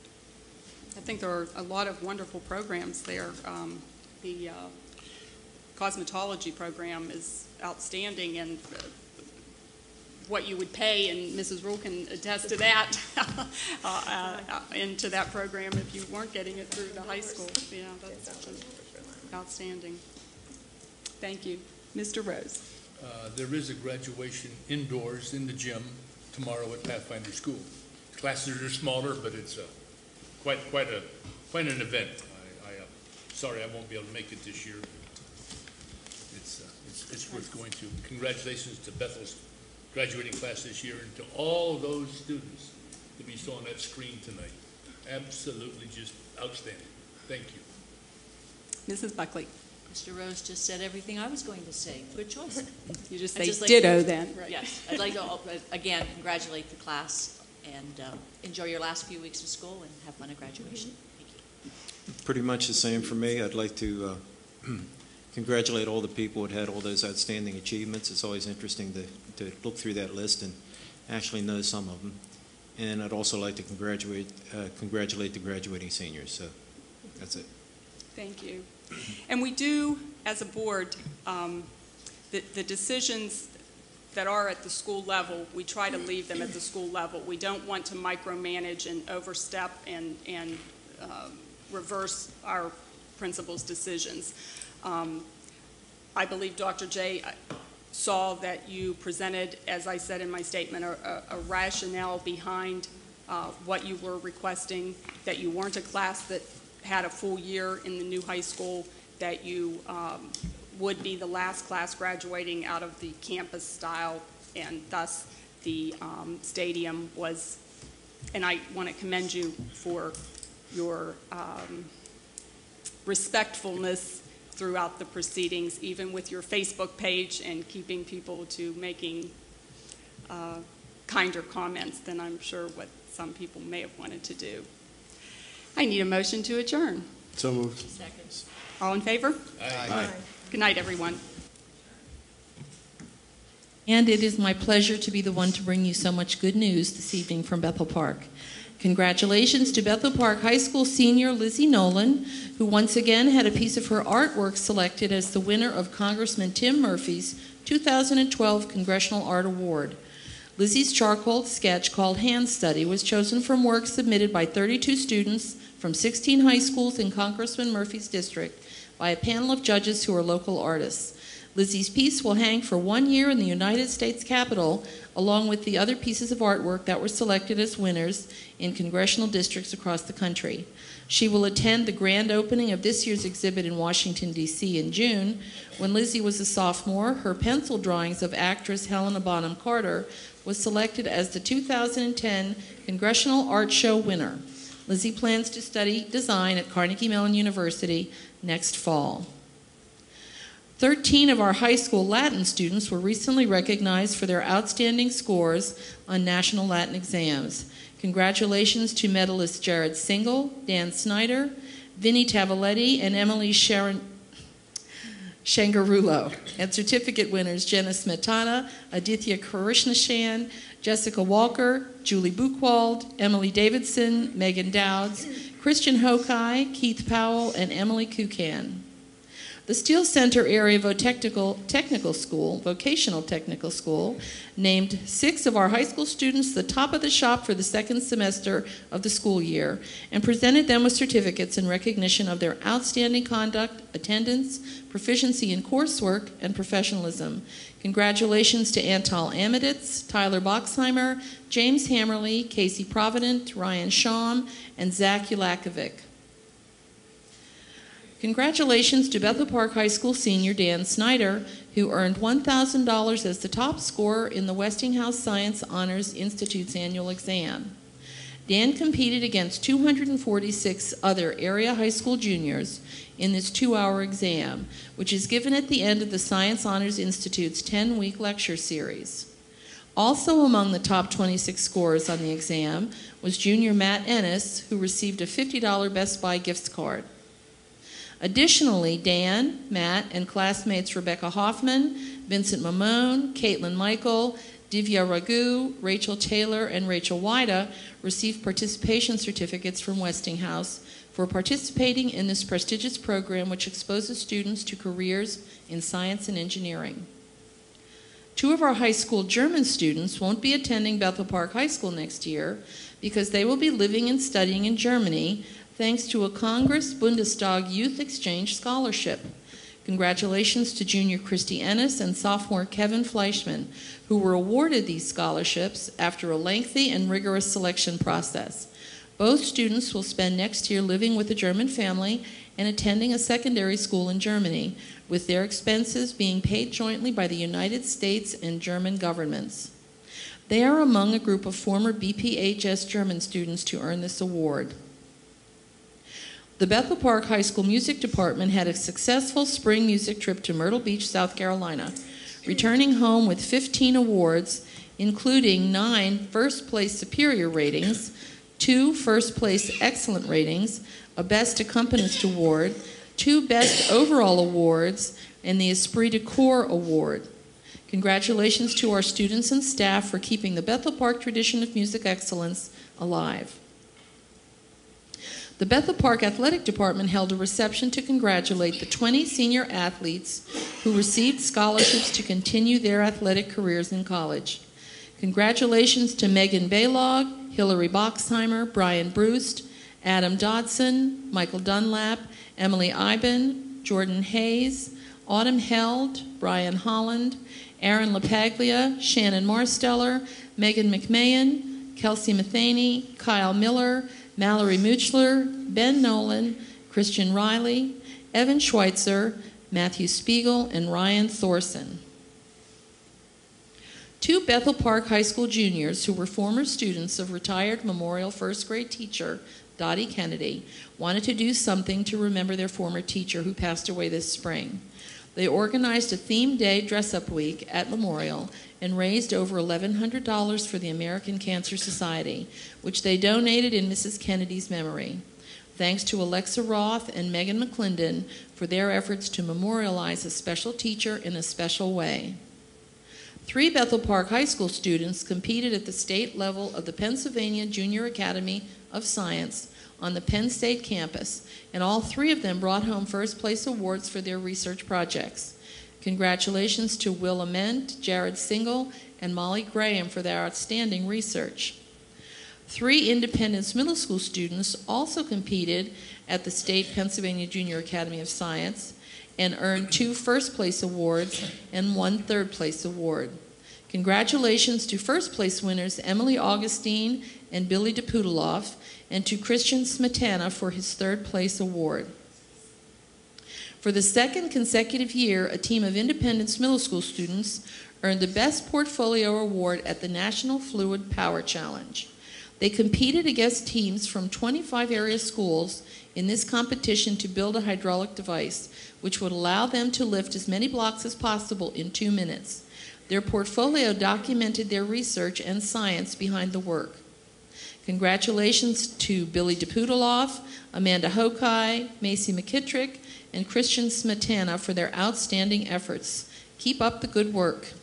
I think there are a lot of wonderful programs there. Um, the uh, cosmetology program is outstanding, and uh, what you would pay, and Missus Rule can attest to that, uh, uh, into that program if you weren't getting it through the high school. Yeah, that's outstanding. Thank you. Mister Rose. Uh, there is a graduation indoors in the gym tomorrow at Pathfinder School. Classes are smaller, but it's uh, quite quite a quite an event. I, I uh, sorry I won't be able to make it this year. But it's, uh, it's it's worth going to. Congratulations to Bethel's graduating class this year, and to all those students that we saw on that screen tonight. Absolutely just outstanding. Thank you. Missus Buckley. Mister Rose just said everything I was going to say. Good choice. You just I'd say like ditto to- then, right? Yes. I'd like to, uh, again, congratulate the class and uh, enjoy your last few weeks of school and have fun at graduation. Thank you. Pretty much the same for me. I'd like to uh, congratulate all the people that had all those outstanding achievements. It's always interesting to, to look through that list and actually know some of them. And I'd also like to congratulate, uh, congratulate the graduating seniors. So that's it. Thank you. And we do, as a board, um, the, the decisions that are at the school level, we try to leave them at the school level. We don't want to micromanage and overstep and, and uh, reverse our principals' decisions. Um, I believe Doctor J saw that you presented, as I said in my statement, a, a rationale behind uh, what you were requesting, that you weren't a class that had a full year in the new high school, that you um, would be the last class graduating out of the campus style, and thus the um, stadium was, and I want to commend you for your um, respectfulness throughout the proceedings, even with your Facebook page and keeping people to making uh, kinder comments than I'm sure what some people may have wanted to do. I need a motion to adjourn. So moved. Second. All in favor? Aye. Aye. Good night, everyone. And it is my pleasure to be the one to bring you so much good news this evening from Bethel Park. Congratulations to Bethel Park High School senior Lizzie Nolan, who once again had a piece of her artwork selected as the winner of Congressman Tim Murphy's two thousand twelve Congressional Art Award. Lizzie's charcoal sketch called Hand Study was chosen from work submitted by thirty-two students from sixteen high schools in Congressman Murphy's district by a panel of judges who are local artists. Lizzie's piece will hang for one year in the United States Capitol, along with the other pieces of artwork that were selected as winners in congressional districts across the country. She will attend the grand opening of this year's exhibit in Washington, D C in June. When Lizzie was a sophomore, her pencil drawings of actress Helena Bonham Carter was selected as the two thousand ten Congressional Art Show winner. Lizzie plans to study design at Carnegie Mellon University next fall. Thirteen of our high school Latin students were recently recognized for their outstanding scores on national Latin exams. Congratulations to medalists Jared Single, Dan Snyder, Vinnie Tavaletti, and Emily Sharon Shangarullo, and certificate winners Jenna Smetana, Aditya Krishnashan, Jessica Walker, Julie Buchwald, Emily Davidson, Megan Dowds, Christian Hokai, Keith Powell, and Emily Kukan. The Steele Center Area Technical, Technical School, Vocational Technical School, named six of our high school students the top of the shop for the second semester of the school year and presented them with certificates in recognition of their outstanding conduct, attendance, proficiency in coursework, and professionalism. Congratulations to Antal Amiditz, Tyler Boxheimer, James Hammerly, Casey Provident, Ryan Schaum, and Zach Ulakovic. Congratulations to Bethel Park High School senior Dan Snyder, who earned one thousand dollars as the top scorer in the Westinghouse Science Honors Institute's annual exam. Dan competed against two hundred forty-six other area high school juniors in this two-hour exam, which is given at the end of the Science Honors Institute's ten-week lecture series. Also among the top twenty-six scorers on the exam was junior Matt Ennis, who received a fifty dollar Best Buy gift card. Additionally, Dan, Matt, and classmates Rebecca Hoffman, Vincent Mamone, Caitlin Michael, Divya Raghu, Rachel Taylor, and Rachel Wida received participation certificates from Westinghouse for participating in this prestigious program, which exposes students to careers in science and engineering. Two of our high school German students won't be attending Bethel Park High School next year because they will be living and studying in Germany thanks to a Congress Bundestag Youth Exchange Scholarship. Congratulations to junior Christy Ennis and sophomore Kevin Fleischman, who were awarded these scholarships after a lengthy and rigorous selection process. Both students will spend next year living with a German family and attending a secondary school in Germany, with their expenses being paid jointly by the United States and German governments. They are among a group of former B P H S German students to earn this award. The Bethel Park High School Music Department had a successful spring music trip to Myrtle Beach, South Carolina, returning home with fifteen awards, including nine first-place superior ratings, two first-place excellent ratings, a Best Accompanist Award, two Best Overall Awards, and the Esprit de Corps Award. Congratulations to our students and staff for keeping the Bethel Park tradition of music excellence alive. The Bethel Park Athletic Department held a reception to congratulate the twenty senior athletes who received scholarships to continue their athletic careers in college. Congratulations to Megan Baylog, Hillary Boxheimer, Brian Bruce, Adam Dodson, Michael Dunlap, Emily Iben, Jordan Hayes, Autumn Held, Brian Holland, Aaron LaPaglia, Shannon Marsteller, Megan McMahon, Kelsey Matheny, Kyle Miller, Mallory Muchler, Ben Nolan, Christian Riley, Evan Schweitzer, Matthew Spiegel, and Ryan Thorson. Two Bethel Park High School juniors who were former students of retired Memorial first grade teacher Dottie Kennedy wanted to do something to remember their former teacher who passed away this spring. They organized a themed day dress-up week at Memorial and raised over eleven hundred dollars for the American Cancer Society, which they donated in Missus Kennedy's memory. Thanks to Alexa Roth and Megan McClendon for their efforts to memorialize a special teacher in a special way. Three Bethel Park High School students competed at the state level of the Pennsylvania Junior Academy of Science on the Penn State campus, and all three of them brought home first place awards for their research projects. Congratulations to Will Ament, Jared Single, and Molly Graham for their outstanding research. Three Independence Middle School students also competed at the State Pennsylvania Junior Academy of Science and earned two first place awards and one third place award. Congratulations to first place winners Emily Augustine and Billy DePudeloff, and to Christian Smetana for his third place award. For the second consecutive year, a team of Independence Middle School students earned the Best Portfolio Award at the National Fluid Power Challenge. They competed against teams from twenty-five area schools in this competition to build a hydraulic device, which would allow them to lift as many blocks as possible in two minutes. Their portfolio documented their research and science behind the work. Congratulations to Billy DePudeloff, Amanda Hokai, Macy McKittrick, and Christian Smetana for their outstanding efforts. Keep up the good work.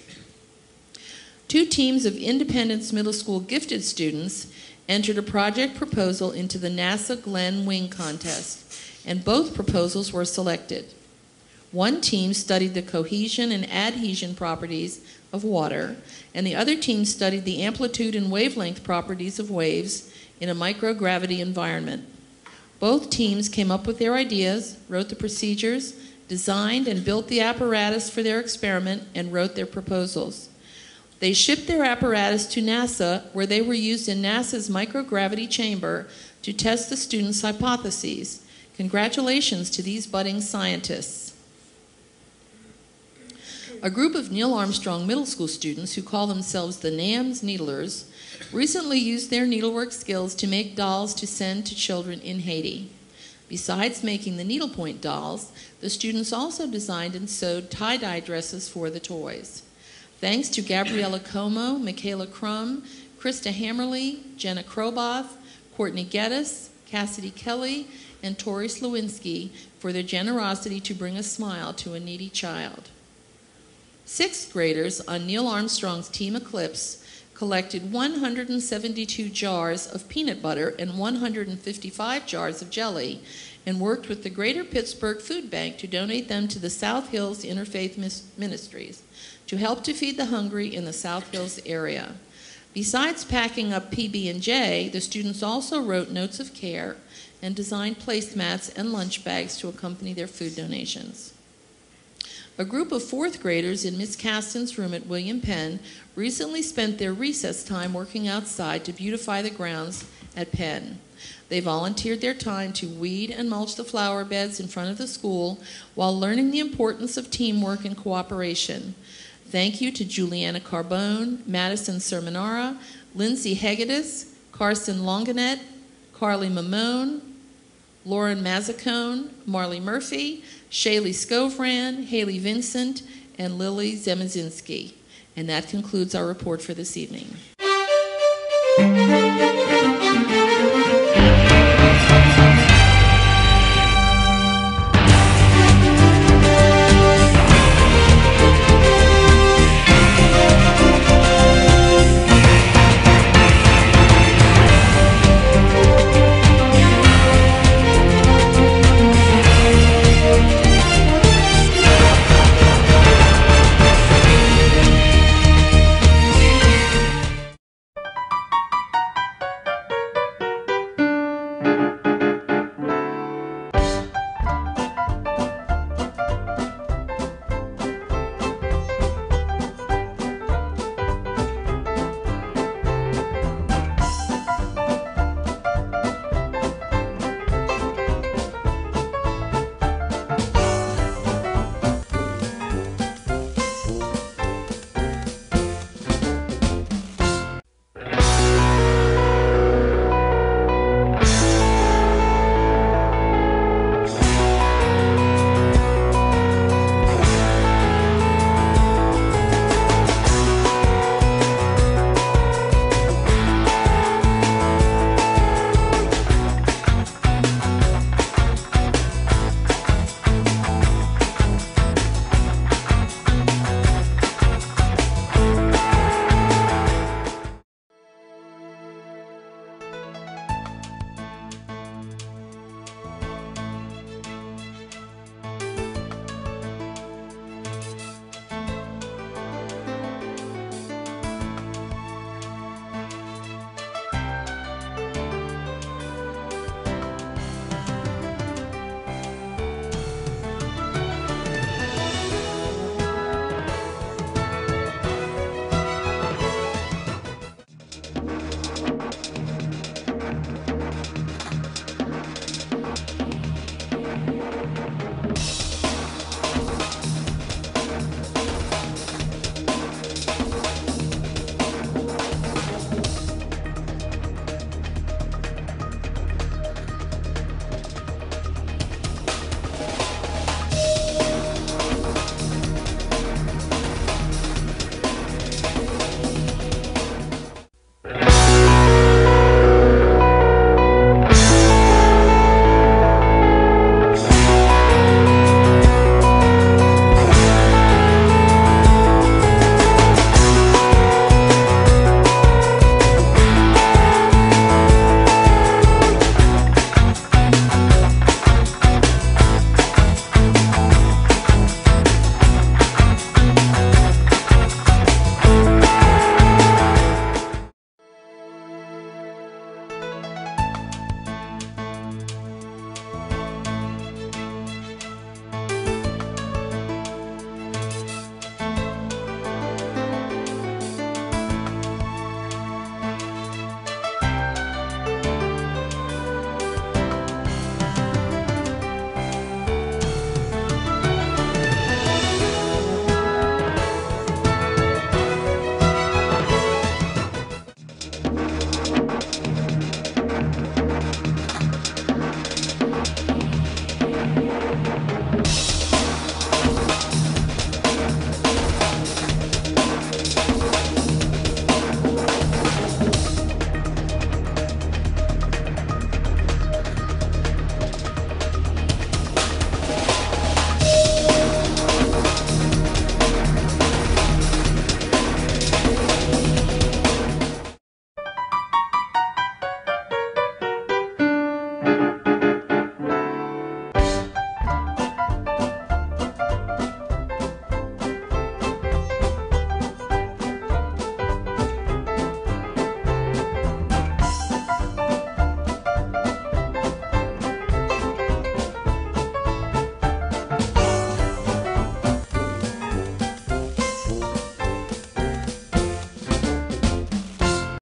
Two teams of Independence Middle School gifted students entered a project proposal into the NASA Glenn Wing Contest, and both proposals were selected. One team studied the cohesion and adhesion properties of water, and the other team studied the amplitude and wavelength properties of waves in a microgravity environment. Both teams came up with their ideas, wrote the procedures, designed and built the apparatus for their experiment, and wrote their proposals. They shipped their apparatus to NASA, where they were used in NASA's microgravity chamber to test the students' hypotheses. Congratulations to these budding scientists. A group of Neil Armstrong Middle School students who call themselves the NAMS Needlers recently used their needlework skills to make dolls to send to children in Haiti. Besides making the needlepoint dolls, the students also designed and sewed tie-dye dresses for the toys. Thanks to Gabriella Como, Michaela Crum, Krista Hammerly, Jenna Kroboth, Courtney Geddes, Cassidy Kelly, and Tori Slewinski for their generosity to bring a smile to a needy child. Sixth graders on Neil Armstrong's Team Eclipse collected one hundred seventy-two jars of peanut butter and one hundred fifty-five jars of jelly and worked with the Greater Pittsburgh Food Bank to donate them to the South Hills Interfaith Ministries to help to feed the hungry in the South Hills area. Besides packing up P B and J, the students also wrote notes of care and designed placemats and lunch bags to accompany their food donations. A group of fourth graders in Miss Caston's room at William Penn recently spent their recess time working outside to beautify the grounds at Penn. They volunteered their time to weed and mulch the flower beds in front of the school while learning the importance of teamwork and cooperation. Thank you to Juliana Carbone, Madison Sermonara, Lindsay Hegedus, Carson Longanet, Carly Mamone, Lauren Mazzacone, Marley Murphy, Shaylee Scovran, Haley Vincent, and Lily Zemezinski. And that concludes our report for this evening.